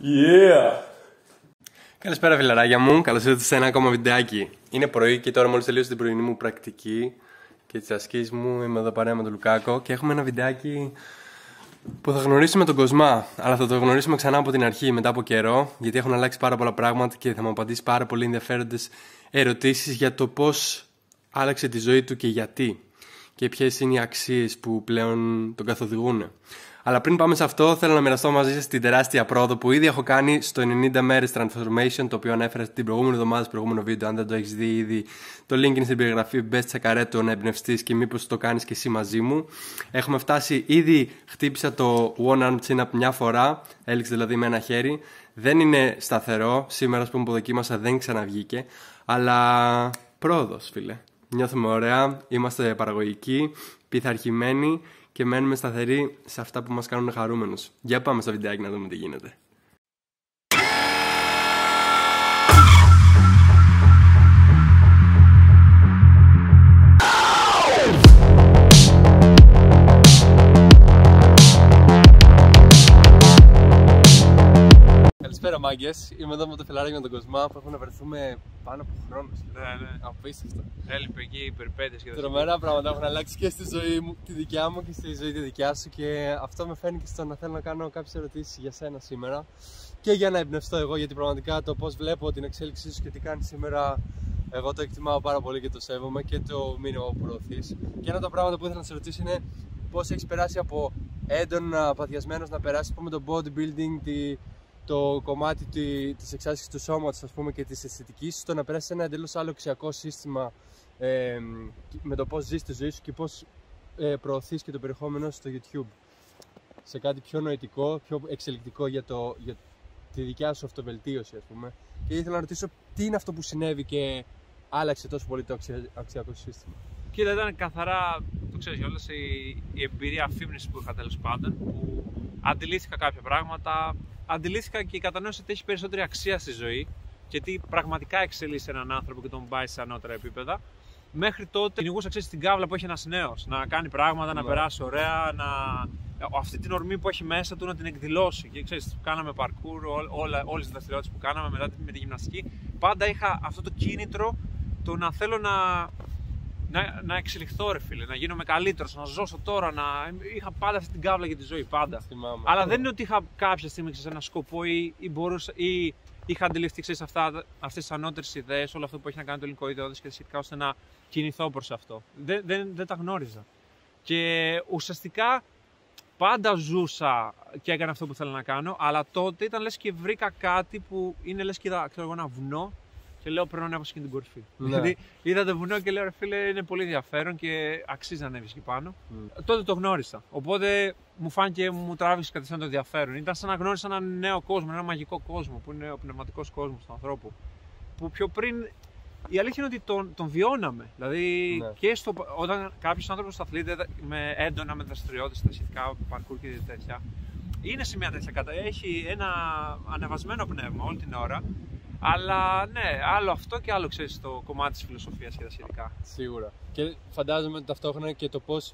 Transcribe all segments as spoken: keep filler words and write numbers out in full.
Yeah! Καλησπέρα φιλαράκια μου, καλώς ήρθατε σε ένα ακόμα βιντεάκι. Είναι πρωί και τώρα μόλις τελείωσε την πρωινή μου πρακτική και τις ασκήσεις μου. Είμαι εδώ παρέα με τον Λουκάκο και έχουμε ένα βιντεάκι που θα γνωρίσουμε τον Κοσμά. Αλλά θα το γνωρίσουμε ξανά από την αρχή μετά από καιρό, γιατί έχουν αλλάξει πάρα πολλά πράγματα και θα μου απαντήσει πάρα πολύ ενδιαφέροντες ερωτήσεις για το πώς άλλαξε τη ζωή του και γιατί. Και ποιες είναι οι αξίες που πλέον τον καθοδηγούν. Αλλά πριν πάμε σε αυτό, θέλω να μοιραστώ μαζί σας την τεράστια πρόοδο που ήδη έχω κάνει στο ενενήντα μέρες Transformation, το οποίο ανέφερα την προηγούμενη εβδομάδα στο προηγούμενο βίντεο. Αν δεν το έχεις δει ήδη, το link είναι στην περιγραφή. Μπες τσακαρέτο να εμπνευστείς και μήπως το κάνεις και εσύ μαζί μου. Έχουμε φτάσει, ήδη χτύπησα το one arm chin up μια φορά, έληξε δηλαδή με ένα χέρι. Δεν είναι σταθερό, σήμερα ας πούμε που δοκίμασα δεν ξαναβγήκε, αλλά πρόοδος φίλε. Νιώθουμε ωραία, είμαστε παραγωγικοί, πειθαρχημένοι και μένουμε σταθεροί σε αυτά που μας κάνουν χαρούμενους. Για πάμε στο βιντεάκι να δούμε τι γίνεται. Καλησπέρα μάγκες, είμαι εδώ με το φιλαράκι με τον Κοσμά που έχουμε να βρεθούμε πάνω από χρόνο. Ναι, ναι. Απίστευτο. Έλειπε εκεί οι περιπέτειες και τα Τρομερά πράγματα έχουν αλλάξει και στη ζωή μου, τη δικιά μου και στη ζωή τη δικιά σου, και αυτό με φέρνει και στο να θέλω να κάνω κάποιες ερωτήσεις για σένα σήμερα και για να εμπνευστώ εγώ, γιατί πραγματικά το πώς βλέπω την εξέλιξή σου και τι κάνεις σήμερα, εγώ το εκτιμάω πάρα πολύ και το σέβομαι και το μήνυμα που προωθείς. Και ένα από τα πράγματα που ήθελα να σε ρωτήσω είναι πώς έχεις περάσει από έντονα παθιασμένος να περάσεις πούμε το bodybuilding, τη, το κομμάτι της εξάσκησης του σώματος ας πούμε και της αισθητικής, στο να περάσεις ένα εντελώς άλλο αξιακό σύστημα ε, με το πώς ζεις τη ζωή σου και πώς ε, προωθείς και το περιεχόμενο στο YouTube σε κάτι πιο νοητικό, πιο εξελικτικό για, το, για τη δικιά σου αυτοβελτίωση ας πούμε. Και ήθελα να ρωτήσω τι είναι αυτό που συνέβη και άλλαξε τόσο πολύ το αξια, αξιακό σύστημα. Κοίτα, ήταν καθαρά, το ξέρεις κιόλας, η, η εμπειρία αφήμνησης που είχα τέλος πάντων, που αντιλήθηκα κάποια πράγματα, αντιλήθηκα και κατανόησα ότι έχει περισσότερη αξία στη ζωή και τι πραγματικά εξελίσσει έναν άνθρωπο και τον πάει σε ανώτερα επίπεδα. Μέχρι τότε κυνηγούσα, ξέρεις, την κάβλα που έχει ένας νέος, να κάνει πράγματα, να ναι. περάσει ωραία, να... αυτή την ορμή που έχει μέσα του να την εκδηλώσει. Και ξέρεις, κάναμε parkour, ό, όλα, όλες τις δραστηριότητες που κάναμε μετά με τη γυμναστική. Πάντα είχα αυτό το κίνητρο, το να θέλω να, να, να εξελιχθώ ρε φίλε, να γίνομαι καλύτερος, να ζώσω τώρα, να... είχα πάντα αυτή την κάβλα για τη ζωή, πάντα. Θυμάμαι. Αλλά δεν είναι ότι είχα κάποια στιγμή ξέρεις, ένα σκοπό ή, ή, μπορούσα, ή είχα αντιληφθεί ξέρεις, αυτά, αυτές τις ανώτερες ιδέες, όλο αυτό που έχει να κάνει το ελληνικό ιδεώδες και σχετικά ώστε να κινηθώ προς αυτό. Δεν, δεν, δεν τα γνώριζα. Και ουσιαστικά πάντα ζούσα και έκανα αυτό που θέλω να κάνω, αλλά τότε ήταν λες και βρήκα κάτι που είναι λες και είδα ξέρω, ένα βουνό και λέω πρέπει να ανέβω και την κορυφή. Ναι. Δηλαδή είδα το βουνό και λέω ρε φίλε είναι πολύ ενδιαφέρον και αξίζει να ανέβεις εκεί πάνω. Mm. Τότε το γνώρισα. Οπότε μου φάνηκε, μου τράβηξε κατευθείαν το ενδιαφέρον. Ήταν σαν να γνώρισα έναν νέο κόσμο, έναν μαγικό κόσμο που είναι ο πνευματικός κόσμος του ανθρώπου. Που πιο πριν η αλήθεια είναι ότι τον, τον βιώναμε. Δηλαδή, ναι. και στο, όταν κάποιος άνθρωπος αθλείται με έντονα με δραστηριότητες, τα σχετικά parkour και τέτοια, είναι σε μια τέτοια κατάσταση. Έχει ένα ανεβασμένο πνεύμα όλη την ώρα. Αλλά ναι, άλλο αυτό και άλλο ξέρεις το κομμάτι της φιλοσοφίας και τα σχετικά. Σίγουρα. Και φαντάζομαι ταυτόχρονα και το πώς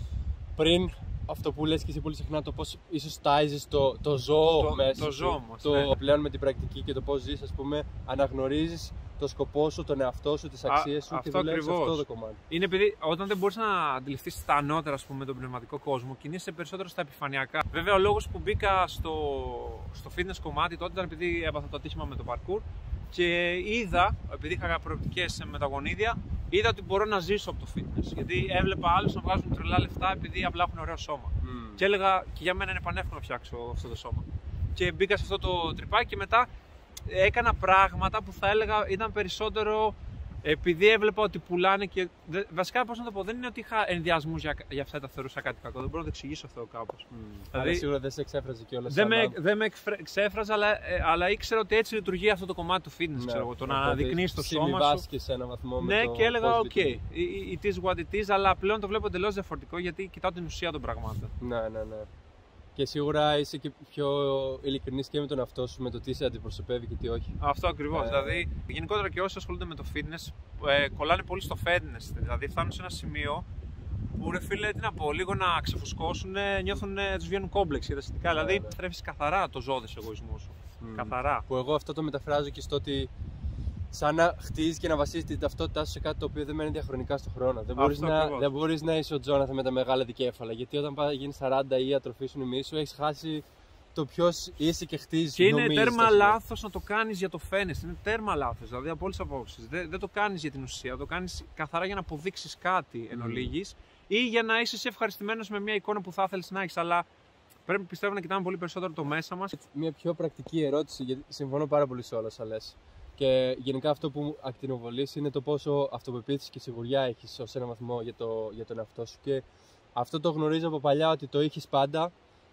πριν αυτό που λες και εσύ πολύ συχνά, το πώς ίσως τάιζεις το, το ζώο το, μέσα το ζώο μας, το ναι. πλέον με την πρακτική και το πώς ζεις, ας πούμε, αναγνωρίζεις το σκοπό σου, τον εαυτό σου, τις αξίες σου. Α, και δουλεύεις αυτό το κομμάτι. Είναι επειδή όταν δεν μπορείς να αντιληφθείς τα ανώτερα, ας πούμε, τον πνευματικό κόσμο, κινείσαι περισσότερο στα επιφανειακά. Βέβαια, ο λόγος που μπήκα στο, στο fitness κομμάτι τότε ήταν επειδή έπαθα το ατύχημα με το parkour και είδα, επειδή είχα προοπτικές με τα γονίδια, είδα ότι μπορώ να ζήσω από το fitness. Γιατί έβλεπα άλλους να βγάζουν τρελά λεφτά επειδή απλά έχουν ωραίο σώμα. Mm. Και έλεγα και για μένα είναι πανεύκολο να φτιάξω αυτό το σώμα. Και μπήκα σε αυτό το τρυπάκι και μετά έκανα πράγματα που θα έλεγα ήταν περισσότερο επειδή έβλεπα ότι πουλάνε και. Βασικά, πώς να το πω, δεν είναι ότι είχα ενδιασμούς για, για αυτά τα θεωρούσα κάτι κακό. Δεν μπορώ να το εξηγήσω αυτό κάπως. Mm. Δηλαδή, σίγουρα δεν σε εξέφραζε κιόλας. Δεν με, δεν με εξέφραζε, αλλά, ε, αλλά ήξερα ότι έτσι λειτουργεί αυτό το κομμάτι του fitness. Ναι, ξέρω εγώ, το να αναδεικνύεις το σώμα σου. Και σε έναν βαθμό ναι, με το και έλεγα: OK, okay, it is what it is, αλλά πλέον το βλέπω εντελώς διαφορετικό γιατί κοιτάω την ουσία των πραγμάτων. Ναι, ναι, ναι. Και σίγουρα είσαι και πιο ειλικρινής και με τον εαυτό σου, με το τι σε αντιπροσωπεύει και τι όχι. Αυτό ακριβώς. Ε... Δηλαδή, γενικότερα και όσοι ασχολούνται με το fitness, ε, κολλάνε πολύ στο fatness. Δηλαδή, φτάνουν σε ένα σημείο που ρε φίλε, τι να πω, λίγο να ξεφουσκώσουν, νιώθουν, τους βγαίνουν κόμπλεξ και τα σχετικά. Δηλαδή, στρέφεις καθαρά το ζώδες εγωισμό σου. Καθαρά. Που εγώ αυτό το μεταφράζω και στο ότι σαν να χτίζει και να βασίζει την ταυτότητά σου σε κάτι το οποίο δεν μένει διαχρονικά στον χρόνο. Δεν μπορείς να, δεν μπορείς να είσαι ο Τζόναθαν με τα μεγάλα δικέφαλα. Γιατί όταν πάει γίνει σαράντα ή η ατροφή σου είναι σου, έχει χάσει το ποιος είσαι και χτίζει. Και είναι τέρμα λάθος να το κάνεις για το φαίνεσαι. Είναι τέρμα λάθος. Δηλαδή από όλες τις απόψεις. Δεν, δεν το κάνεις για την ουσία. Το κάνεις καθαρά για να αποδείξεις κάτι εν ολίγης ή για να είσαι εσύ ευχαριστημένος με μια εικόνα που θα ήθελες να έχεις. Αλλά πρέπει πιστεύω να κοιτάμε πολύ περισσότερο το μέσα μας. Μια πιο πρακτική ερώτηση, γιατί συμφωνώ πάρα πολύ σε όλα όσα λες. Και γενικά αυτό που μου ακτινοβολήσει είναι το πόσο αυτοπεποίθηση και σιγουριά έχεις ως ένα βαθμό για, το, για τον εαυτό σου. Και αυτό το γνωρίζω από παλιά ότι το είχες πάντα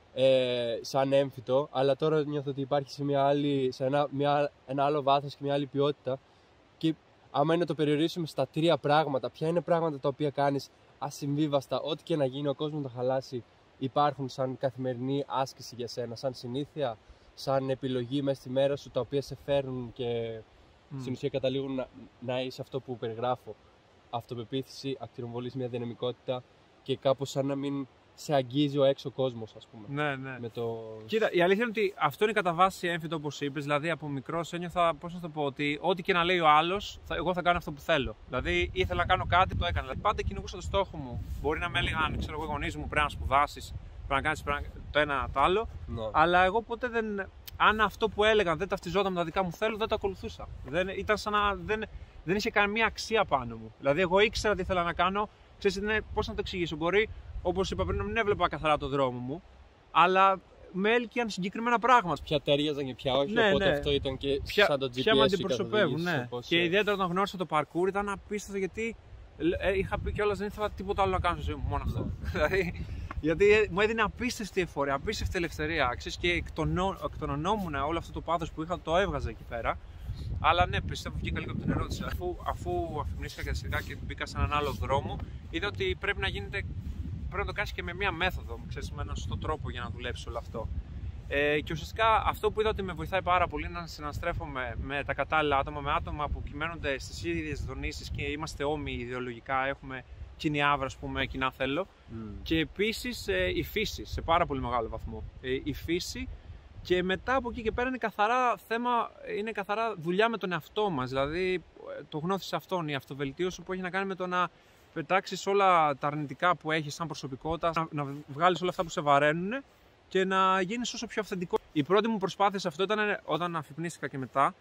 ε, σαν έμφυτο, αλλά τώρα νιώθω ότι υπάρχει σε, μια άλλη, σε ένα, μια, ένα άλλο βάθος και μια άλλη ποιότητα. Και άμα είναι να το περιορίσουμε στα τρία πράγματα, ποια είναι πράγματα τα οποία κάνεις ασυμβίβαστα, ό,τι και να γίνει, ο κόσμος να τα χαλάσει, υπάρχουν σαν καθημερινή άσκηση για σένα, σαν συνήθεια, σαν επιλογή μέσα στη μέρα σου, τα οποία σε φέρνουν και mm. στην ουσία καταλήγουν να, να είσαι αυτό που περιγράφω. Αυτοπεποίθηση, ακτινοβολείς, μια δυναμικότητα και κάπως σαν να μην σε αγγίζει ο έξω κόσμος, ας πούμε. Ναι, ναι. Με το... Κοίτα, η αλήθεια είναι ότι αυτό είναι κατά βάση έμφυτο, όπως είπες. Δηλαδή, από μικρός ένιωθα, πώς να το πω, ότι ό,τι και να λέει ο άλλος, εγώ θα κάνω αυτό που θέλω. Δηλαδή, ήθελα να κάνω κάτι, το έκανα. Δηλαδή, πάντα κυνηγούσα το στόχο μου. Μπορεί να με έλεγαν, ξέρω εγώ, οι γονείς μου, πρέπει να σπουδάσεις, πρέπει να κάνεις το ένα το άλλο. No. Αλλά εγώ ποτέ δεν. Αν αυτό που έλεγαν δεν ταυτιζόταν με τα δικά μου θέλω, δεν το ακολουθούσα. Δεν, ήταν σαν να δεν, δεν είχε καμία αξία πάνω μου. Δηλαδή, εγώ ήξερα τι ήθελα να κάνω. Ξέρεις, πώς να το εξηγήσω. Μπορεί, όπως είπα πριν, να μην έβλεπα καθαρά το δρόμο μου, αλλά με έλκυαν συγκεκριμένα πράγματα. Ποια τέριαζαν και ποια όχι, ναι, οπότε ναι. αυτό ήταν και ποια, σαν το τζι πι ες. Ποια με αντιπροσωπεύουν, ναι. Όπως... Και ιδιαίτερα όταν γνώρισα το parkour ήταν απίστευτο, γιατί ε, είχα πει κιόλας δεν ήθελα τίποτα άλλο να κάνω στη ζωή μου, μόνο αυτό. Δηλαδή, γιατί μου έδινε απίστευτη εφορία, απίστευτη ελευθερία. Ξέρεις, και εκτονωνόμουν όλο αυτό το πάθος που είχα, το έβγαζα εκεί πέρα. Αλλά ναι, πιστεύω βγήκα λίγο από την ερώτηση. Αφού, αφού αφημνίστηκα και σχετικά και μπήκα σε έναν άλλο δρόμο, είδα ότι πρέπει να γίνεται. Πρέπει να το κάνεις και με μία μέθοδο, ξέρεις, με έναν σωστό τρόπο για να δουλέψεις όλο αυτό. Ε, και ουσιαστικά αυτό που είδα ότι με βοηθάει πάρα πολύ είναι να συναστρέφομαι με τα κατάλληλα άτομα, με άτομα που κυμαίνονται στις ίδιες δονήσεις και είμαστε όμοιοι ιδεολογικά, έχουμε κοινή άβρα, ας πούμε, κοινά θέλω. Mm. Και επίσης ε, η φύση, σε πάρα πολύ μεγάλο βαθμό. Ε, η φύση. Και μετά από εκεί και πέρα είναι καθαρά θέμα, είναι καθαρά δουλειά με τον εαυτό μας. Δηλαδή το γνώθις αυτόν, η αυτοβελτίωση που έχει να κάνει με το να πετάξεις όλα τα αρνητικά που έχεις σαν προσωπικότητα, να, να βγάλεις όλα αυτά που σε βαραίνουν και να γίνεις όσο πιο αυθεντικό. Η πρώτη μου προσπάθεια σε αυτό ήταν όταν αφυπνίστηκα και μετά,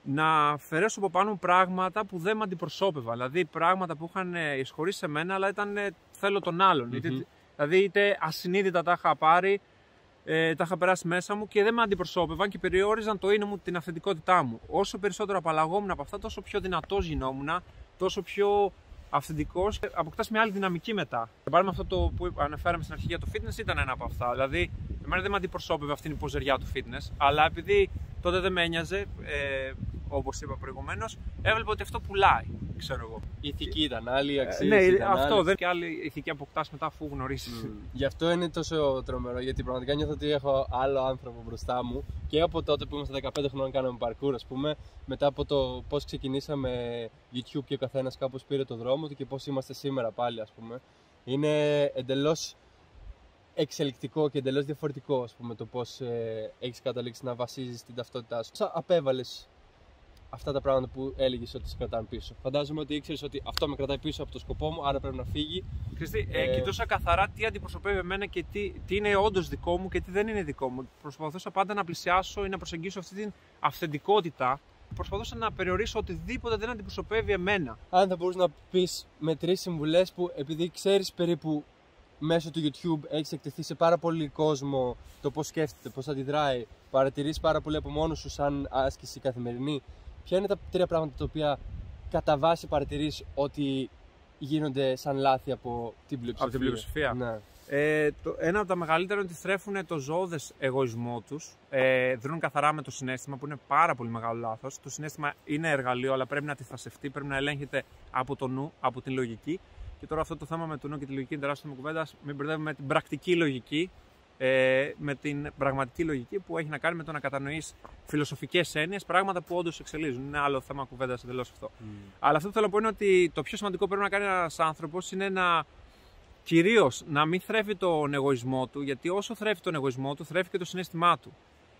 να αφαιρέσω από πάνω μου πράγματα που δεν με αντιπροσώπευαν. Δηλαδή πράγματα που είχαν εισχωρήσει σε μένα, αλλά ήταν θέλω τον άλλον. Mm-hmm. Είτε, δηλαδή είτε ασυνείδητα τα είχα πάρει. Ε, τα είχα περάσει μέσα μου και δεν με αντιπροσώπευαν και περιόριζαν το είναι μου, την αυθεντικότητά μου. Όσο περισσότερο απαλλαγόμουν από αυτά, τόσο πιο δυνατός γινόμουν, τόσο πιο αυθεντικός. Αποκτάς μια άλλη δυναμική μετά. Για παράδειγμα, αυτό το που αναφέραμε στην αρχή για το fitness ήταν ένα από αυτά. Δηλαδή, εμένα δεν με αντιπροσώπευε αυτή η ποζεριά του fitness, αλλά επειδή τότε δεν με ένοιαζε, ε, όπως είπα προηγουμένως, έβλεπα ότι αυτό πουλάει. Ξέρω εγώ. Η ηθική ήταν άλλη, η αξία. Ε, ναι, ήταν αυτό άλλη. δεν και άλλη ηθική αποκτάς μετά αφού γνωρίσεις. Mm. Γι' αυτό είναι τόσο τρομερό, γιατί πραγματικά νιώθω ότι έχω άλλο άνθρωπο μπροστά μου και από τότε που ήμασταν δεκαπέντε χρόνων κάναμε parkour, ας πούμε, μετά από το πώς ξεκινήσαμε YouTube και ο καθένας κάπως πήρε το δρόμο του και πώς είμαστε σήμερα πάλι, ας πούμε. Είναι εντελώς εξελικτικό και εντελώς διαφορετικό, ας πούμε, το πώς ε, έχεις καταλήξει να βασίζεις την ταυτότητά σου. Σαν απέβαλες αυτά τα πράγματα που έλεγες ότι σε κρατάνε πίσω. Φαντάζομαι ότι ήξερες ότι αυτό με κρατάει πίσω από το σκοπό μου, άρα πρέπει να φύγει. Χριστί, ε, ε, κοιτούσα καθαρά τι αντιπροσωπεύει εμένα και τι, τι είναι όντως δικό μου και τι δεν είναι δικό μου. Προσπαθούσα πάντα να πλησιάσω ή να προσεγγίσω αυτή την αυθεντικότητα. Προσπαθούσα να περιορίσω οτιδήποτε δεν αντιπροσωπεύει εμένα. Αν θα μπορούσες να πεις με τρεις συμβουλές που, επειδή ξέρεις περίπου μέσω του YouTube έχεις εκτεθεί σε πάρα πολύ κόσμο το πώς σκέφτεται, πώς αντιδράει, παρατηρείς πάρα πολύ από μόνος σου σαν άσκηση καθημερινή. Ποια είναι τα τρία πράγματα τα οποία κατά βάση παρατηρείς ότι γίνονται σαν λάθη από την πλειοψηφία? Από την πλειοψηφία. Ναι. Ε, το, ένα από τα μεγαλύτερα είναι ότι θρέφουν το ζώδες εγωισμό τους. Ε, δρούν καθαρά με το συναίσθημα, που είναι πάρα πολύ μεγάλο λάθος. Το συναίσθημα είναι εργαλείο, αλλά πρέπει να αντιφασευτεί, πρέπει να ελέγχεται από το νου, από την λογική. Και τώρα αυτό το θέμα με το νου και τη λογική είναι τεράστια κουβέντα. Μην μπερδεύουμε με την πρακτική λογική, ε, με την πραγματική λογική που έχει να κάνει με το να κατανοείς φιλοσοφικές έννοιες, πράγματα που όντως εξελίζουν. Είναι άλλο θέμα κουβέντας εντελώς αυτό. Mm. Αλλά αυτό που θέλω να πω είναι ότι το πιο σημαντικό που πρέπει να κάνει ένας άνθρωπος είναι να κυρίως να μην θρέφει τον εγωισμό του, γιατί όσο θρέφει τον εγωισμό του, θρέφει και το συναίσθημά του.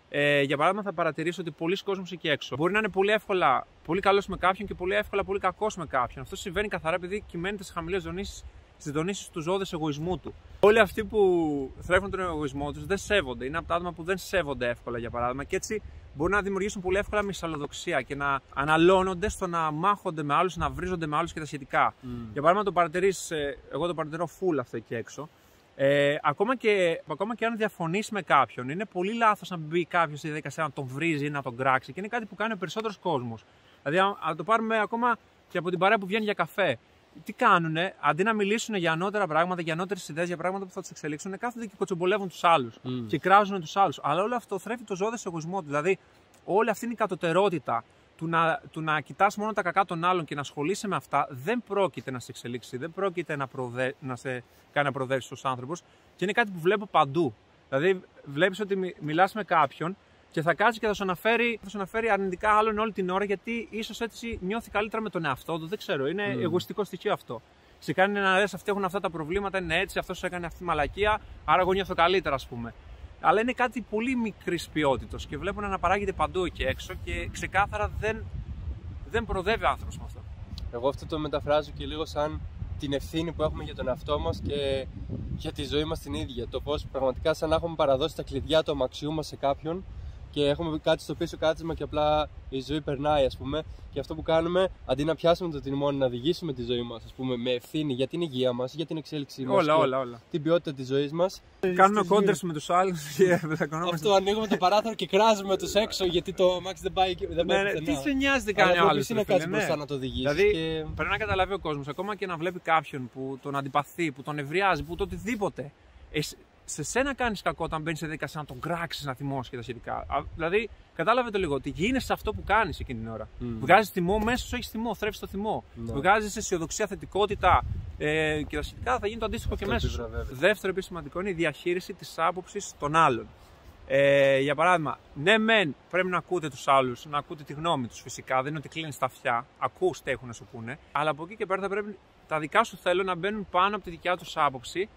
Ε, για παράδειγμα, θα παρατηρήσω ότι πολλοί κόσμος εκεί έξω μπορεί να είναι πολύ εύκολα πολύ καλός με κάποιον και πολύ εύκολα πολύ κακός με κάποιον. Αυτό συμβαίνει καθαρά επειδή κυμαίνεται σε χαμηλές δονήσεις, στις δονήσεις του ζώδες εγωισμού του. Όλοι αυτοί που θρέφουν τον εγωισμό τους δεν σέβονται. Είναι από τα άτομα που δεν σέβονται εύκολα, για παράδειγμα, και έτσι μπορούν να δημιουργήσουν πολύ εύκολα μυσαλλοδοξία και να αναλώνονται στο να μάχονται με άλλους, να βρίζονται με άλλους και τα σχετικά. Mm. Για παράδειγμα, το παρατηρείς, εγώ το παρατηρώ full αυτό εκεί έξω. Ε, ακόμα, και, ακόμα και αν διαφωνείς με κάποιον, είναι πολύ λάθος να μπει κάποιος στη διαδικασία να τον βρίζει ή να τον κράξει, και είναι κάτι που κάνει ο περισσότερος κόσμος. Δηλαδή, αν, αν το πάρουμε ακόμα και από την παρέα που βγαίνει για καφέ, τι κάνουνε, αντί να μιλήσουν για ανώτερα πράγματα, για ανώτερες ιδέες, για πράγματα που θα τους εξελίξουν, κάθονται και κοτσομπολεύουν τους άλλους mm. και κράζουν τους άλλους. Αλλά όλο αυτό θρέφει το ζώδες εγωισμό του. Δηλαδή, όλη αυτή είναι η κατωτερότητα του να, του να κοιτάς μόνο τα κακά των άλλων και να ασχολείσαι με αυτά, δεν πρόκειται να σε εξελίξει, δεν πρόκειται να, προδε... να σε κάνει να προοδεύσεις ως άνθρωπος, και είναι κάτι που βλέπω παντού. Δηλαδή, βλέπεις ότι μι... μιλάς με κάποιον και θα κάτσει και θα σου αναφέρει, θα σου αναφέρει αρνητικά άλλον όλη την ώρα, γιατί ίσως έτσι νιώθει καλύτερα με τον εαυτό του. Δεν ξέρω, είναι mm. εγωιστικό στοιχείο αυτό. Σε κάνει να λες αυτοί έχουν αυτά τα προβλήματα, είναι έτσι, αυτός έκανε αυτή τη μαλακία, άρα εγώ νιώθω καλύτερα, ας πούμε. Αλλά είναι κάτι πολύ μικρής ποιότητας και βλέπω να αναπαράγεται παντού εκεί έξω και ξεκάθαρα δεν, δεν προοδεύει ο άνθρωπος με αυτό. Εγώ αυτό το μεταφράζω και λίγο σαν την ευθύνη που έχουμε για τον εαυτό μας και για τη ζωή μας την ίδια. Το πώς πραγματικά σαν να έχουμε παραδώσει τα κλειδιά του αμαξιού μας σε κάποιον και έχουμε κάτι στο πίσω κάθισμα και απλά η ζωή περνάει, ας πούμε. Και αυτό που κάνουμε, αντί να πιάσουμε το τιμόνι, να οδηγήσουμε τη ζωή μας, ας πούμε, με ευθύνη για την υγεία μας, για την εξέλιξή μας, όλα, όλα, όλα. την ποιότητα της ζωής μας. Κάνουμε κόντρες με τους άλλους και βλακωνόμαστε. Αυτό, ανοίγουμε το παράθυρο και κράζουμε τους έξω γιατί το αμάξι δεν πάει, δεν πάει ναι, τι σε νοιάζει τι κάνει ο άλλος. Τι να κάτσεις μπροστά να το οδηγήσεις. Δηλαδή, και... πρέπει να καταλάβει ο κόσμος, ακόμα και να βλέπει κάποιον που τον αντιπαθεί, που τον ευριάζει, που το οτιδήποτε. Σε σένα κάνεις κακό όταν μπαίνεις σε διαδικασία να τον κράξεις, να θυμώσεις και τα σχετικά. Δηλαδή, κατάλαβε το λίγο ότι γίνεσαι αυτό που κάνεις εκείνη την ώρα. Mm. Βγάζεις θυμό, μέσα σου έχεις θυμό, θρέφεις το θυμό. No. Βγάζεις αισιοδοξία, θετικότητα ε, και τα σχετικά, θα γίνει το αντίστοιχο αυτό και μέσα σου. Δεύτερο επίσης σημαντικό είναι η διαχείριση της άποψης των άλλων. Ε, για παράδειγμα, ναι, μεν πρέπει να ακούτε τους άλλους, να ακούτε τη γνώμη τους φυσικά. Δεν είναι ότι κλείνεις τα αυτιά, ακούς τι έχουν να σου πούνε. Αλλά από εκεί και πέρα θα πρέπει τα δικά σου θέλω να μπαίνουν πάνω από τη δικιά τους άποψη.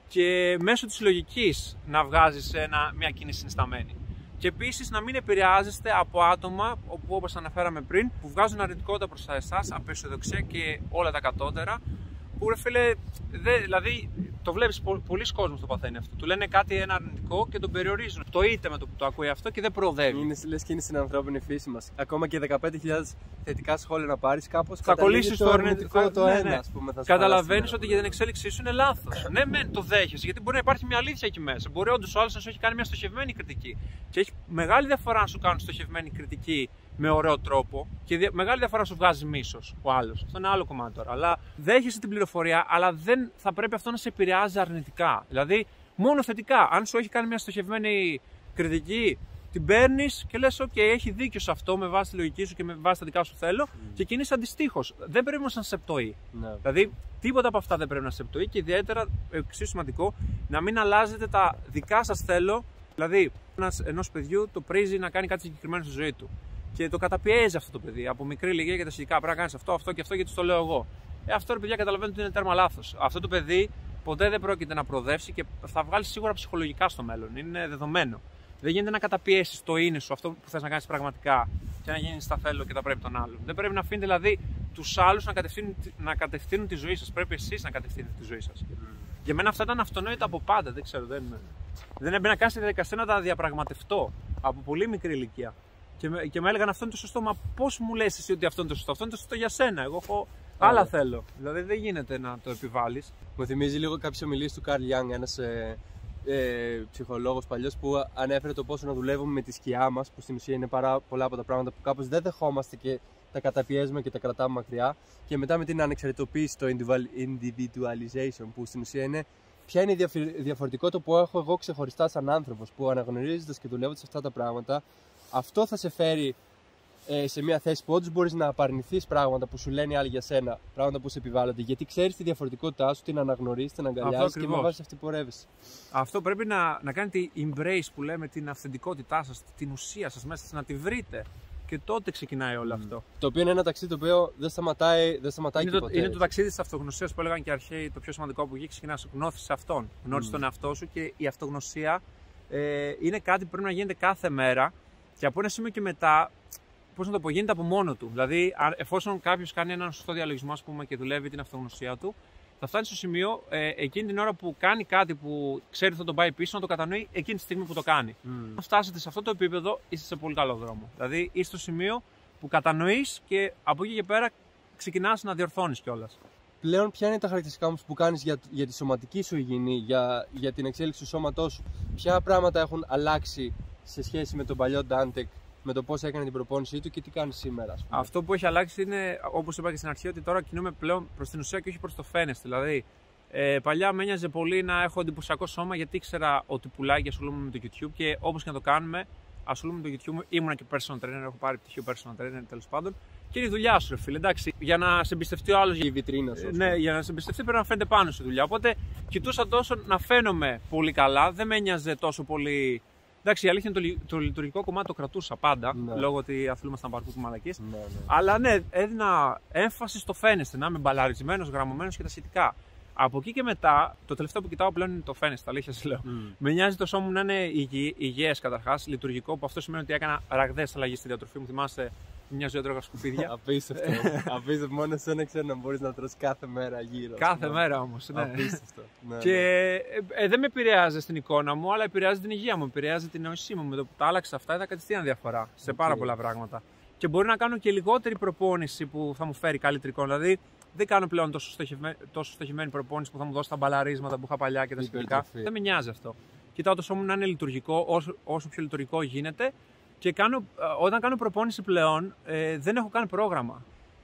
Και μέσω της λογικής να βγάζεις ένα, μια κίνηση συνισταμένη. Και επίσης να μην επηρεάζεστε από άτομα, όπου, όπως αναφέραμε πριν, που βγάζουν αρνητικότητα προς εσάς, απεσιοδοξία και όλα τα κατώτερα. Που ρε φίλε, δε, δηλαδή το βλέπεις, πο, πολλοί κόσμος το παθαίνει αυτό. Του λένε κάτι ένα αρνητικό και τον περιορίζουν. Το είτε με το που το ακούει αυτό και δεν προοδεύει. Είναι λες και είναι στην ανθρώπινη φύση μας. Ακόμα και δεκαπέντε χιλιάδες θετικά σχόλια να πάρεις, κάπως θα κολλήσεις το αρνητικό το ναι, ένα, ναι. ας πούμε. Καταλαβαίνεις ότι για την εξέλιξή σου είναι λάθος. Ναι, μεν το δέχεσαι, γιατί μπορεί να υπάρχει μια αλήθεια εκεί μέσα. Μπορεί όντως ο άλλος να σου έχει κάνει μια στοχευμένη κριτική. Και έχει μεγάλη διαφορά να σου κάνουν στοχευμένη κριτική με ωραίο τρόπο και μεγάλη διαφορά σου βγάζει μίσος ο άλλος. Αυτό είναι άλλο κομμάτι τώρα. Αλλά δέχεσαι την πληροφορία, αλλά δεν θα πρέπει αυτό να σε επηρεάζει αρνητικά. Δηλαδή, μόνο θετικά. Αν σου έχει κάνει μια στοχευμένη κριτική, την παίρνεις και λες: OK, έχει δίκιο σε αυτό με βάση τη λογική σου και με βάση τα δικά σου θέλω, mm. και κινείσαι αντιστοίχως. Δεν πρέπει όμως να σε πτωεί. No. Δηλαδή, τίποτα από αυτά δεν πρέπει να σε πτωεί και ιδιαίτερα εξίσου σημαντικό να μην αλλάζετε τα δικά σας θέλω. Δηλαδή, ενός παιδιού το πρίζει να κάνει κάτι συγκεκριμένο στη ζωή του. Και το καταπιέζει αυτό το παιδί από μικρή ηλικία για τα σχετικά. Πρέπει να κάνει αυτό, αυτό και αυτό γιατί το λέω εγώ. Ε, αυτό ρε παιδιά καταλαβαίνετε ότι είναι τέρμα λάθος. Αυτό το παιδί ποτέ δεν πρόκειται να προοδεύσει και θα βγάλει σίγουρα ψυχολογικά στο μέλλον. Είναι δεδομένο. Δεν γίνεται να καταπιέσει το είναι σου, αυτό που θες να κάνεις πραγματικά και να γίνει στα θέλω και τα πρέπει των άλλων. Δεν πρέπει να αφήνετε δηλαδή τους άλλους να κατευθύνουν, να κατευθύνουν τη ζωή σας. Πρέπει εσείς να κατευθύνετε τη ζωή σας. Mm. Για μένα αυτά ήταν αυτονόητα από πάντα. Δεν ξέρω, δεν, δεν έπρεπε να κάνει τη διαδικασία να τα διαπραγματευτώ από πολύ μικρή ηλικία. Και με, και με έλεγαν αυτό είναι το σωστό. Μα πώς μου λες εσύ ότι αυτό είναι το σωστό? Αυτό είναι το σωστό για σένα. Εγώ έχω άλλα yeah. θέλω. Δηλαδή δεν γίνεται να το επιβάλλεις. Μου θυμίζει λίγο κάποιες ομιλίες του Καρλ Γιάνγκ, ένας ε, ε, ψυχολόγος παλιός, που ανέφερε το πόσο να δουλεύουμε με τη σκιά μας, που στην ουσία είναι πάρα πολλά από τα πράγματα που κάπως δεν δεχόμαστε και τα καταπιέζουμε και τα κρατάμε μακριά. Και μετά με την ανεξαρτητοποίηση, το individualization, που στην ουσία είναι ποια είναι η διαφορετικότητα που έχω εγώ ξεχωριστά σαν άνθρωπος, που αναγνωρίζοντας και δουλεύοντας αυτά τα πράγματα, αυτό θα σε φέρει ε, σε μια θέση που όντως μπορείς να απαρνηθείς πράγματα που σου λένε οι άλλοι για σένα, πράγματα που σε επιβάλλονται, γιατί ξέρεις τη διαφορετικότητά σου, την αναγνωρίζεις, την αγκαλιάζεις και με βάση αυτή πορεύεις. Αυτό πρέπει να, να κάνετε embrace που λέμε, την αυθεντικότητά σας, την ουσία σας μέσα σας, να τη βρείτε. Και τότε ξεκινάει όλο mm. αυτό. Το οποίο είναι ένα ταξίδι το οποίο δεν σταματάει, δεν σταματάει είναι και το, ποτέ. Είναι το ταξίδι της αυτογνωσίας που έλεγαν και οι αρχαίοι. Το πιο σημαντικό που εκεί ξεκινάς, γνώθεις αυτόν. Γνώρισες mm. τον εαυτό σου και η αυτογνωσία ε, είναι κάτι που πρέπει να γίνεται κάθε μέρα και από ένα σημείο και μετά, πώς να το πω, γίνεται από μόνο του. Δηλαδή, εφόσον κάποιος κάνει έναν σωστό διαλογισμό, ας πούμε, και δουλεύει την αυτογνωσία του, θα φτάνει στο σημείο ε, εκείνη την ώρα που κάνει κάτι που ξέρει ότι θα τον πάει πίσω, να το κατανοεί εκείνη τη στιγμή που το κάνει. Mm. Αν φτάσετε σε αυτό το επίπεδο, είστε σε πολύ καλό δρόμο. Δηλαδή, είστε στο σημείο που κατανοείς και από εκεί και πέρα ξεκινάς να διορθώνεις κιόλας. Πλέον, ποια είναι τα χαρακτηριστικά όμως που κάνεις για, για τη σωματική σου υγιεινή, για, για την εξέλιξη του σώματός σου? Ποια πράγματα έχουν αλλάξει σε σχέση με τον παλιό Ντάντεκ, με το πώς έκανε την προπόνησή του και τι κάνει σήμερα, ας πούμε? Αυτό που έχει αλλάξει είναι, όπως είπα και στην αρχή, ότι τώρα κινούμε πλέον προς την ουσία και όχι προς το φαίνεσθε. Δηλαδή, ε, παλιά με ένοιαζε πολύ να έχω εντυπωσιακό σώμα, γιατί ήξερα ότι πουλάει και ασχολούμαι με το YouTube και όπως και να το κάνουμε, ασχολούμαι με το YouTube. Ήμουνα και personal trainer, έχω πάρει πτυχίο personal trainer τέλος πάντων. Και είναι η δουλειά σου, ρε φίλε. Εντάξει, για να σε εμπιστευτεί ο άλλος. Η βιτρίνα σου. Ναι, για να σε εμπιστευτεί πρέπει να φαίνεται πάνω στη δουλειά. Οπότε κοιτούσα τόσο να φαίνομαι πολύ καλά, δεν με ένοιαζε τόσο πολύ. Εντάξει, η αλήθεια είναι το, το λειτουργικό κομμάτι το κρατούσα πάντα, ναι. Λόγω ότι αθλούμασταν παρκούρ του μαλακής. Ναι, ναι. Αλλά ναι, έδινα έμφαση στο φαίνεσθε, να είμαι μπαλαρισμένος, γραμμωμένος και τα σχετικά. Από εκεί και μετά, το τελευταίο που κοιτάω πλέον είναι το φαίνεσθε, αλήθεια σας λέω. Mm. Με νοιάζει το σώμα μου να είναι υγιή, υγιές καταρχάς, λειτουργικό, που αυτό σημαίνει ότι έκανα ραγδαίες αλλαγές στη διατροφή μου. Θυμάστε, μια ζωή έτρωγα σκουπίδια. Απίστευτο. Απίστευτο. Μόνο σε ένα ξέρω να μπορείς να τρως κάθε μέρα γύρω. Κάθε ναι. μέρα όμως. Ναι. Απίστευτο. Ναι, και ναι. Ε, δεν με επηρεάζει στην εικόνα μου, αλλά επηρεάζει την υγεία μου, επηρεάζει την νοησή μου. Με το που τα άλλαξα αυτά, είδα κατευθείαν διαφορά σε okay. πάρα πολλά πράγματα. Και μπορεί να κάνω και λιγότερη προπόνηση που θα μου φέρει καλύτερη εικόνα. Δηλαδή, δεν κάνω πλέον τόσο στοχευμένη, τόσο στοχευμένη προπόνηση που θα μου δώσει τα μπαλαρίσματα που είχα παλιά και τα σχετικά. Δεν με νοιάζει αυτό. Κοιτάω το σώμα μου να είναι λειτουργικό, όσο, όσο πιο λειτουργικό γίνεται. Και κάνω, όταν κάνω προπόνηση πλέον, ε, δεν έχω κάνει πρόγραμμα.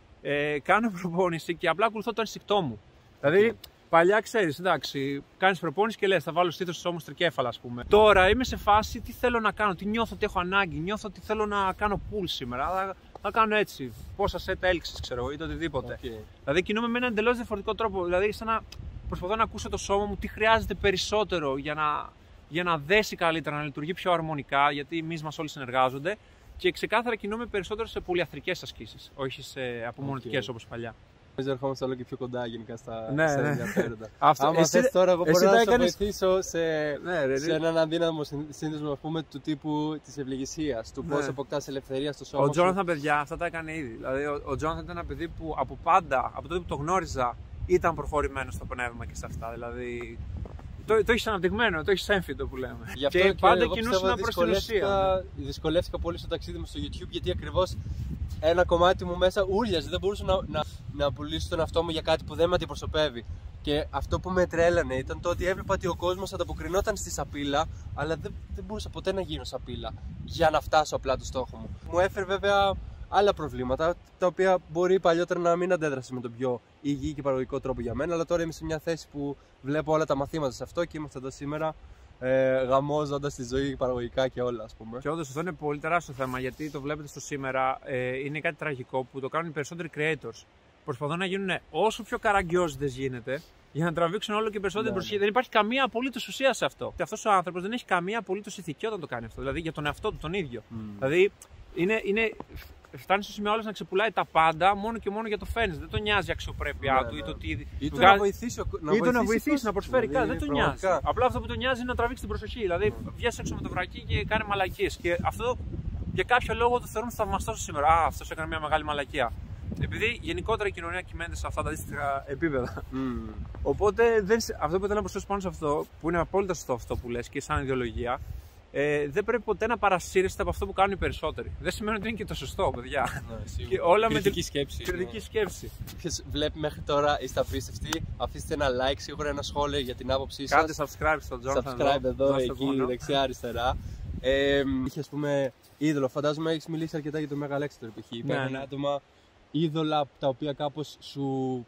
Ε, κάνω προπόνηση και απλά ακολουθώ το ενστικτό μου. Okay. Δηλαδή, παλιά ξέρεις, εντάξει, κάνεις προπόνηση και λες, θα βάλω στήθος όμως τρικέφαλα, ας πούμε. Τώρα είμαι σε φάση τι θέλω να κάνω, τι νιώθω ότι έχω ανάγκη, νιώθω ότι θέλω να κάνω pull σήμερα. Θα, θα κάνω έτσι, πόσα σετ έλξης, ξέρω, ή το οτιδήποτε. Okay. Δηλαδή, κινούμαι με έναν εντελώς διαφορετικό τρόπο. Δηλαδή, σαν να προσπαθώ να ακούσω το σώμα μου τι χρειάζεται περισσότερο για να. για να δέσει καλύτερα, να λειτουργεί πιο αρμονικά, γιατί εμείς μας όλοι συνεργάζονται και ξεκάθαρα κινούμε περισσότερο σε πολυαθρικές ασκήσεις, όχι σε απομονωτικές okay. όπως παλιά. Νομίζω ερχόμαστε όλο και πιο κοντά γενικά στα, ναι, στα ναι. ενδιαφέροντα. Αυτό, άμα εσύ, θες τώρα, εγώ μπορώ να έκανες... σου βοηθήσω σε, ναι, ρε, σε έναν αδύναμο σύνδεσμο, ας πούμε, του τύπου της ευληγησίας, του ναι. πώς αποκτάς ελευθερία στο σώμα. Ο Τζόναθαν, παιδιά, αυτά τα έκανε ήδη. Δηλαδή, ο Τζόναθαν ήταν ένα παιδί που από πάντα, από τότε που το γνώριζα, ήταν προχωρημένο στο πνεύμα και σε αυτά. Δηλαδή, Το, το έχεις αναπτυγμένο, το έχεις έμφυτο που λέμε. Γι' αυτό και, και πάντα εγώ κινούσαν προς την ουσία. Δυσκολεύτηκα πολύ στο ταξίδι μου στο YouTube, γιατί ακριβώς ένα κομμάτι μου μέσα ούρλιαζε. Δεν μπορούσα να, να, να πουλήσω τον εαυτό μου για κάτι που δεν με αντιπροσωπεύει. Και αυτό που με τρέλανε ήταν το ότι έβλεπα ότι ο κόσμος ανταποκρινόταν στη σαπίλα, αλλά δεν, δεν μπορούσα ποτέ να γίνω σαπίλα για να φτάσω απλά το στόχο μου. Μου έφερε βέβαια άλλα προβλήματα, τα οποία μπορεί παλιότερα να μην αντέδρασε με τον πιο υγιή και παραγωγικό τρόπο για μένα, αλλά τώρα είμαι σε μια θέση που βλέπω όλα τα μαθήματα σε αυτό και είμαστε εδώ σήμερα ε, γαμώζοντας τη ζωή παραγωγικά και όλα, ας πούμε. Και όντως αυτό είναι πολύ τεράστιο θέμα, γιατί το βλέπετε στο σήμερα, ε, είναι κάτι τραγικό που το κάνουν οι περισσότεροι creators. Προσπαθούν να γίνουν όσο πιο καραγκιόζητες γίνεται, για να τραβήξουν όλο και περισσότερη ναι, προσοχή. Ναι. Δεν υπάρχει καμία απολύτως ουσία σε αυτό. Και αυτός ο άνθρωπος δεν έχει καμία απολύτως ηθική όταν το κάνει αυτό. Δηλαδή για τον εαυτό του τον ίδιο. Mm. Δηλαδή είναι, είναι, φτάνει στο σημείο όλος να ξεπουλάει τα πάντα μόνο και μόνο για το φαίνεσαι. Δεν τον νοιάζει η αξιοπρέπειά ναι, του ή το τι. Ή το να βοηθήσει, να, ή βοηθήσει, το να βοηθήσει, να προσφέρει δηλαδή, κάτι. Δεν τον νοιάζει. Απλά αυτό που τον νοιάζει είναι να τραβήξει την προσοχή. Δηλαδή mm. βγαίνει έξω με το βρακί και κάνει μαλακίες. Και αυτό για κάποιο λόγο το θεωρούν θαυμαστό σήμερα. Α, αυτό έκανε μια μεγάλη μαλακία. Επειδή γενικότερα η κοινωνία κυμαίνεται σε αυτά τα αντίστοιχα επίπεδα. Mm. Οπότε δεν, αυτό που θέλω να προσθέσω πάνω σε αυτό, που είναι απόλυτα σωστό αυτό που λες και σαν ιδεολογία, ε, δεν πρέπει ποτέ να παρασύρεστε από αυτό που κάνουν οι περισσότεροι. Δεν σημαίνει ότι είναι και το σωστό, παιδιά. Ναι, και όλα κριτική με σκέψη. Κριτική ναι. σκέψη. Ποιος βλέπει μέχρι τώρα, είστε απίστευτοι. Αφήστε ένα like, σίγουρα ένα σχόλιο για την άποψή σας. Κάντε subscribe στον Jonathan. Subscribe εδώ, εδώ εκεί, δεξιά-αριστερά. Ε, είχε, ας πούμε, είδωλο. Φαντάζομαι έχεις μιλήσει αρκετά για το Μέγα Αλέξανδρο π.χ. Υπάρχουν ναι. άτομα, είδωλα τα οποία κάπως σου,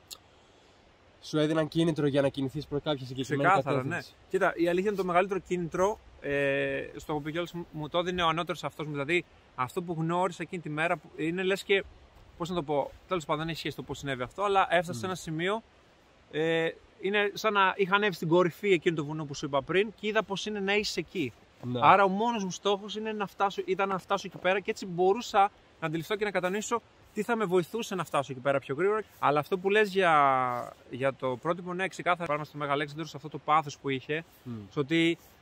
σου έδιναν κίνητρο για να κινηθείς προς κάποια συγκεκριμένη κατεύθυνση. Ναι. Κοίτα, η αλήθεια είναι το μεγαλύτερο κίνητρο, ε, στο οποίο κιόλας μου το έδινε ο ανώτερος αυτός μου. Δηλαδή, αυτό που γνώρισα εκείνη τη μέρα που είναι λες και. Πώς να το πω, τέλος πάντων δεν έχει σχέση το πώς συνέβη αυτό, αλλά έφτασα mm. σε ένα σημείο. Ε, είναι σαν να είχα ανέβει στην κορυφή εκείνου του βουνού που σου είπα πριν και είδα πως είναι να είσαι εκεί. Ναι. Άρα, ο μόνος μου στόχος είναι να φτάσω, ήταν να φτάσω εκεί πέρα και έτσι μπορούσα να αντιληφθώ και να κατανοήσω τι θα με βοηθούσε να φτάσω εκεί πέρα πιο γρήγορα. Αλλά αυτό που λες για, για το πρότυπο, ναι, ξεκάθαρα πάμε στο Μέγα Αλέξανδρο, σε αυτό το πάθος που είχε, mm. στο ότι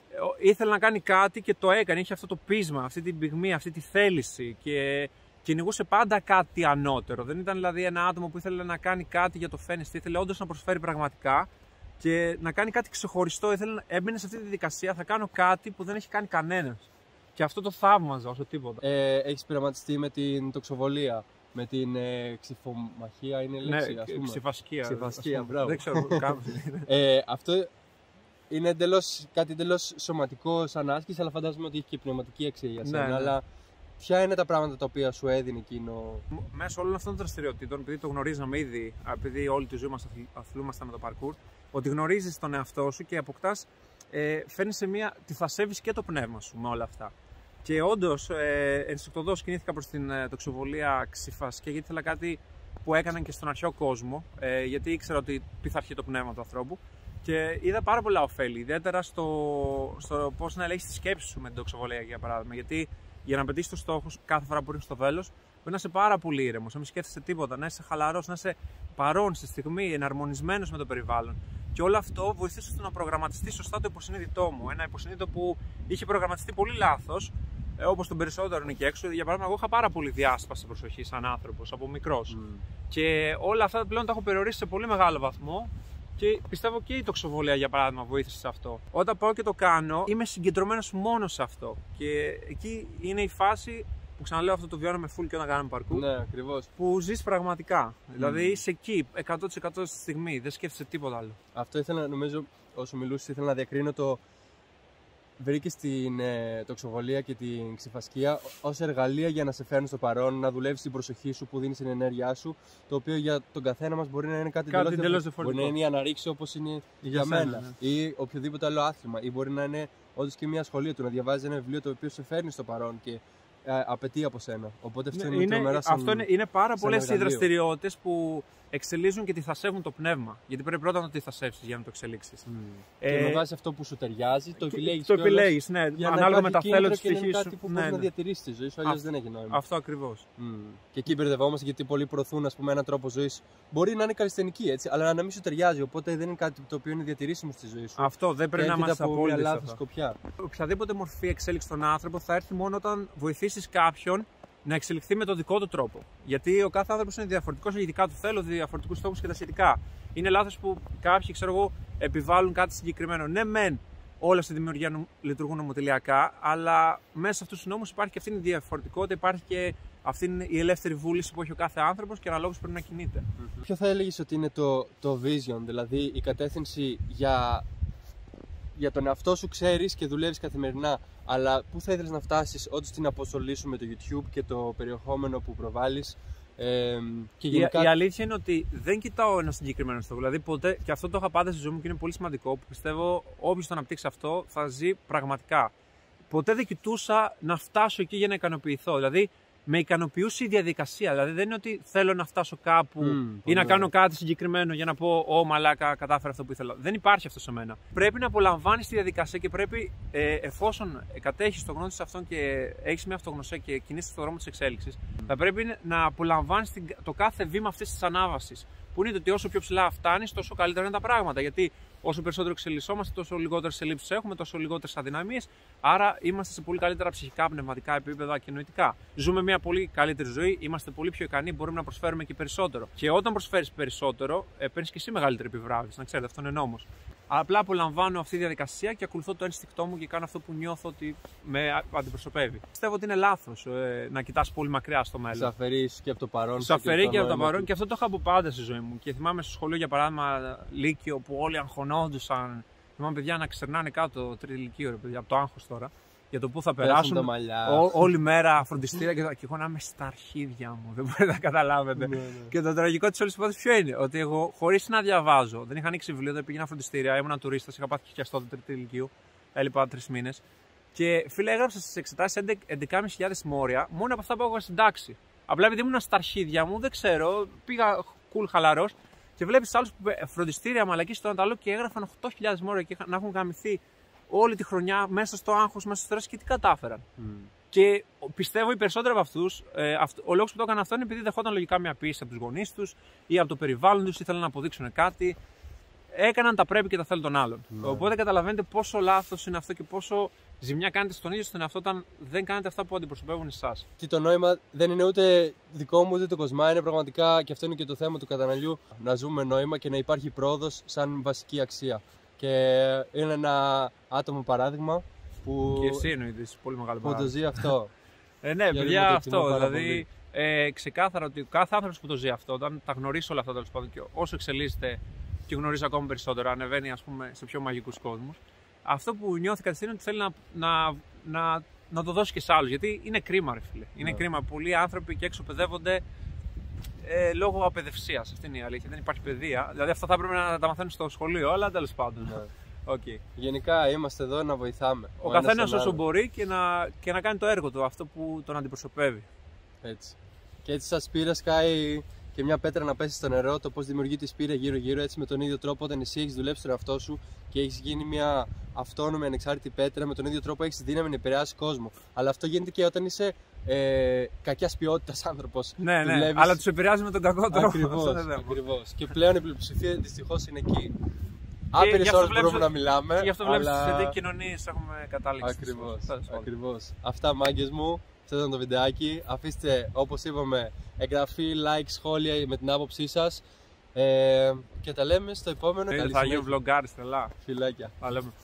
ήθελε να κάνει κάτι και το έκανε. Είχε αυτό το πείσμα, αυτή την πυγμή, αυτή τη θέληση και κυνηγούσε πάντα κάτι ανώτερο. Δεν ήταν δηλαδή ένα άτομο που ήθελε να κάνει κάτι για το φαίνεστη, ήθελε όντως να προσφέρει πραγματικά και να κάνει κάτι ξεχωριστό. Ήθελε, έμπαινε σε αυτή τη διαδικασία, θα κάνω κάτι που δεν έχει κάνει κανένας. Και αυτό το θαύμαζα όσο τίποτα. Ε, έχεις πειραματιστεί με την τοξοβολία, με την ε, ξυφομαχία, είναι λέξη, ναι, ας πούμε. Ξυφασκία. Ξυφασκία, μπράβο. Δεν ξέρω κάπου. ε, αυτό είναι εντελώς, κάτι εντελώς σωματικό σαν άσκηση, αλλά φαντάζομαι ότι έχει και πνευματική αξία για σένα. Ναι, ναι. Αλλά ποια είναι τα πράγματα τα οποία σου έδινε εκείνο? Μέσω όλων αυτών των δραστηριοτήτων, επειδή το γνωρίζαμε ήδη, επειδή όλη τη ζωή μας αθλούμασταν με το parkour, ότι γνωρίζεις τον εαυτό σου και αποκτάς, ε, φέρνεις σε μία, τη θασεύεις και το πνεύμα σου με όλα αυτά. Και όντως, ε, ενστικτωδώς κινήθηκα προς την ε, τοξοβολία Ξυφασκία, γιατί ήθελα κάτι που έκαναν και στον αρχαίο κόσμο, ε, γιατί ήξερα ότι πειθαρχεί το πνεύμα του ανθρώπου. Και είδα πάρα πολλά ωφέλη, ιδιαίτερα στο, στο πώς να ελέγχεις τη σκέψη σου με την τοξοβολία, για παράδειγμα. Γιατί για να πετύχεις το στόχο σου, κάθε φορά που ρίχνεις στο βέλος, πρέπει να είσαι πάρα πολύ ήρεμος, να μην σκέφτεσαι τίποτα, να είσαι χαλαρός, να είσαι παρόν στη στιγμή, εναρμονισμένος με το περιβάλλον. Και όλο αυτό βοηθούσε στο να προγραμματιστεί σωστά το υποσυνείδητό μου. Ένα υποσυνείδητο που είχε προγραμματιστεί πολύ λάθος, όπως τον περισσότερο εκεί έξω. Για παράδειγμα, εγώ είχα πάρα πολύ διάσπαση προσοχή σαν άνθρωπος από μικρός. Mm. Και όλα αυτά πλέον τα έχω περιορίσει σε πολύ μεγάλο βαθμό. Και πιστεύω και η τοξοβολία, για παράδειγμα, βοήθησε σε αυτό. Όταν πάω και το κάνω, είμαι συγκεντρωμένος μόνο σε αυτό. Και εκεί είναι η φάση που, ξαναλέω, αυτό το βιώνουμε full και όταν κάνουμε parkour. Ναι, ακριβώς. Που ζεις πραγματικά. Mm. Δηλαδή είσαι εκεί, εκατό τοις εκατό στη στιγμή, δεν σκέφτεσαι τίποτα άλλο. Αυτό ήθελα, νομίζω, όσο μιλούσες, ήθελα να διακρίνω το. Βρήκες την ε, τοξοβολία και την ξυφασκία ως εργαλεία για να σε φέρνουν στο παρόν, να δουλεύεις την προσοχή σου που δίνεις την ενέργειά σου, το οποίο για τον καθένα μας μπορεί να είναι κάτι, κάτι εντελώς διαφορετικό. Μπορεί να είναι η αναρρίξη όπως είναι για, για μένα, σένα, ναι. Ή οποιοδήποτε άλλο άθλημα, ή μπορεί να είναι όντως και μια σχολεία του, να διαβάζει ένα βιβλίο το οποίο σε φέρνει στο παρόν και ε, απαιτεί από σένα. Οπότε αυτό είναι, είναι τρομερά σαν, αυτό είναι, είναι πάρα πολλές οι δραστηριότητες που εξελίσσουν και τη θασεύουν το πνεύμα. Γιατί πρέπει πρώτα να τη θασεύσεις για να το εξελίξεις. Mm. Ε, και με βάση αυτό που σου ταιριάζει, το επιλέγεις. Το επιλέγεις, ναι. Ανάλογα με τα θέλω της ψυχής σου. Είναι κάτι που ναι, μπορεί ναι. να διατηρήσεις τη ζωή σου, αλλιώς δεν έχει νόημα. Αυτό ακριβώς. Mm. Και εκεί μπερδευόμαστε, γιατί πολλοί προωθούν, ας πούμε, έναν τρόπο ζωής. Μπορεί να είναι καλλισθενική, έτσι, αλλά να μην σου ταιριάζει. Οπότε δεν είναι κάτι το οποίο είναι διατηρήσιμο στη ζωή σου. Αυτό δεν πρέπει να είμαστε απόλυτοι. Οποιαδήποτε μορφή εξέλιξη στον άνθρωπο θα έρθει μόνο όταν βοηθήσεις κάποιον να εξελιχθεί με τον δικό του τρόπο. Γιατί ο κάθε άνθρωπος είναι διαφορετικός, ειδικά του θέλω, διαφορετικούς στόχους και τα σχετικά. Είναι λάθος που κάποιοι, ξέρω εγώ, επιβάλλουν κάτι συγκεκριμένο. Ναι, μεν όλα στη δημιουργία λειτουργούν νομοτελειακά, αλλά μέσα σε αυτούς τους νόμους υπάρχει και αυτή η διαφορετικότητα, υπάρχει και αυτή η ελεύθερη βούληση που έχει ο κάθε άνθρωπος και αναλόγως πρέπει να κινείται. Mm-hmm. Ποιο θα έλεγες ότι είναι το, το vision, δηλαδή η κατεύθυνση για, για τον εαυτό σου, ξέρεις και δουλεύεις καθημερινά, αλλά πού θα ήθελες να φτάσεις όντως στην αποστολή σου με το YouTube και το περιεχόμενο που προβάλλεις? Ε, και γενικά... η, η αλήθεια είναι ότι δεν κοιτάω ένα συγκεκριμένο στόχο. Δηλαδή, ποτέ, και αυτό το είχα πάντα στη ζωή μου και είναι πολύ σημαντικό, που πιστεύω όποιος το αναπτύξει αυτό θα ζει πραγματικά. Ποτέ δεν κοιτούσα να φτάσω εκεί για να ικανοποιηθώ. Δηλαδή, με ικανοποιούσε η διαδικασία. Δηλαδή, δεν είναι ότι θέλω να φτάσω κάπου mm, ή να κάνω κάτι συγκεκριμένο για να πω «Ω, μαλάκα, κατάφερα αυτό που ήθελα». Δεν υπάρχει αυτό σε μένα. Πρέπει να απολαμβάνεις τη διαδικασία και πρέπει, ε, εφόσον κατέχεις το γνώση σε αυτόν και έχεις μια αυτογνωσία και κινείσαι στον δρόμο της εξέλιξης, mm. θα πρέπει να απολαμβάνεις το κάθε βήμα αυτής της ανάβασης. Που είναι το ότι όσο πιο ψηλά φτάνεις, τόσο καλύτερα είναι τα πράγματα. Γιατί όσο περισσότερο εξελισσόμαστε, τόσο λιγότερες ελλείψεις έχουμε, τόσο λιγότερες αδυναμίες. Άρα είμαστε σε πολύ καλύτερα ψυχικά, πνευματικά επίπεδα και νοητικά. Ζούμε μια πολύ καλύτερη ζωή, είμαστε πολύ πιο ικανοί, μπορούμε να προσφέρουμε και περισσότερο. Και όταν προσφέρεις περισσότερο, ε, παίρνεις και εσύ μεγαλύτερη επιβράβευση. Να ξέρετε, αυτό είναι νόμος. Απλά απολαμβάνω αυτή τη διαδικασία και ακολουθώ το ένστικτό μου και κάνω αυτό που νιώθω ότι με αντιπροσωπεύει. Πιστεύω ότι είναι λάθος ε, να κοιτάς πολύ μακριά στο μέλλον. Σε αφαιρείς και από το παρόν. Σε αφαιρεί και από το παρόν και αυτό το είχα από πάντα στη ζωή μου. Και θυμάμαι στο σχολείο, για παράδειγμα, Λύκειο, που όλοι αγχωνόντουσαν. Θυμάμαι παιδιά να ξερνάνε κάτω τρίτη Λυκείου, παιδιά, από το άγχος τώρα. Για το πού θα περάσουν. Ό, όλη μέρα φροντιστήρια και, και εγώ να είμαι στα αρχίδια μου. Δεν μπορείτε να καταλάβετε. Ναι, ναι. Και το τραγικό τη όλη υπόθεση ποιο είναι? Ότι εγώ, χωρίς να διαβάζω, δεν είχα ανοίξει βιβλίο, δεν πήγαινα φροντιστήρια, ήμουν τουρίστας, είχα πάθει χιαστό τρίτη Λυκείου. Έλειπα τρεις μήνες. Και φίλε, έγραψα στις εξετάσεις έντεκα χιλιάδες μόρια μόνο από αυτά που έγραψα στην τάξη. Απλά επειδή ήμουν στα αρχίδια μου, δεν ξέρω, πήγα cool χαλαρός. Και βλέπεις άλλους που φροντιστήρια μαλακή στο Ανταλό και έγραφαν οκτώ χιλιάδες μόρια και να έχουν γαμηθεί όλη τη χρονιά μέσα στο άγχος, μέσα στο στρες και τι κατάφεραν. Mm. Και πιστεύω οι περισσότεροι από αυτούς, ε, αυτ, ο λόγος που το έκαναν αυτό είναι επειδή δεχόταν λογικά μια πίεση από τους γονείς τους ή από το περιβάλλον τους, ήθελαν να αποδείξουν κάτι. έκαναν τα πρέπει και τα θέλουν των άλλων. Ναι. Οπότε καταλαβαίνετε πόσο λάθος είναι αυτό και πόσο ζημιά κάνετε στον ίδιο στον εαυτό όταν δεν κάνετε αυτά που αντιπροσωπεύουν εσάς. Και το νόημα δεν είναι ούτε δικό μου ούτε το Κοσμά, είναι πραγματικά, και αυτό είναι και το θέμα του καταναλιού, να ζούμε νόημα και να υπάρχει πρόοδος σαν βασική αξία. Και είναι ένα άτομο παράδειγμα που, Και εσύ εννοείται, είσαι πολύ μεγάλο που το παράδειγμα. ζει αυτό. Ε, ναι, Γιατί παιδιά, μου το εκτιμώ αυτό. πάρα Δηλαδή, ε, ξεκάθαρα ότι κάθε άνθρωπο που το ζει αυτό, όταν τα γνωρίσει όλα αυτά τέλος πάντων και όσο εξελίσσεται και γνωρίζει ακόμα περισσότερο, ανεβαίνει ας πούμε, σε πιο μαγικούς κόσμους, αυτό που νιώθει κατευθείαν είναι ότι θέλει να, να, να, να το δώσει και σε άλλους. Γιατί είναι κρίμα, ρε φίλε. Είναι Ναι. κρίμα. Πολλοί άνθρωποι και έξω παιδεύονται ε, λόγω απαιδευσίας. Αυτή είναι η αλήθεια. Δεν υπάρχει παιδεία. Δηλαδή, αυτά θα έπρεπε να τα μαθαίνουν στο σχολείο, αλλά τέλος πάντων. Ναι. Okay. Γενικά είμαστε εδώ να βοηθάμε. Ο, ο ένας καθένας τον όσο άλλον. μπορεί και να, και να κάνει το έργο του, αυτό που τον αντιπροσωπεύει. Έτσι. Και έτσι σαν σπήρα σκάει και μια πέτρα να πέσει στο νερό, το πώς δημιουργείται η σπήρα γύρω-γύρω. Έτσι με τον ίδιο τρόπο, όταν εσύ έχεις δουλέψει τον εαυτό σου και έχεις γίνει μια αυτόνομη ανεξάρτητη πέτρα, με τον ίδιο τρόπο έχεις δύναμη να επηρεάσει κόσμο. Αλλά αυτό γίνεται και όταν είσαι ε, κακιάς ποιότητας άνθρωπος. Ναι, ναι, Δουλεύεις... αλλά τους επηρεάζει με τον κακό τρόπο. Ακριβώς, Αυτό είναι θέμα. ακριβώς. Και πλέον η πλειοψηφία δυστυχώς είναι εκεί. γι' Άπειρες αυτό ώρες βλέπεις μπορούμε ότι- να μιλάμε. Και γι' αυτό βλέπεις αλλά... στις κοινωνίες έχουμε κατάληξει. Ακριβώς, Τέλος πάντων. ακριβώς. Αυτά, μάγκες μου. Αυτό ήταν το βιντεάκι. Αφήστε, όπως είπαμε, εγγραφή, like, σχόλια με την άποψή σας. Ε, και τα λέμε στο επόμενο. Τι, Καλή θα συνέχεια. γίνουν vloggaris, τρελά. Φιλάκια. Τα λέμε.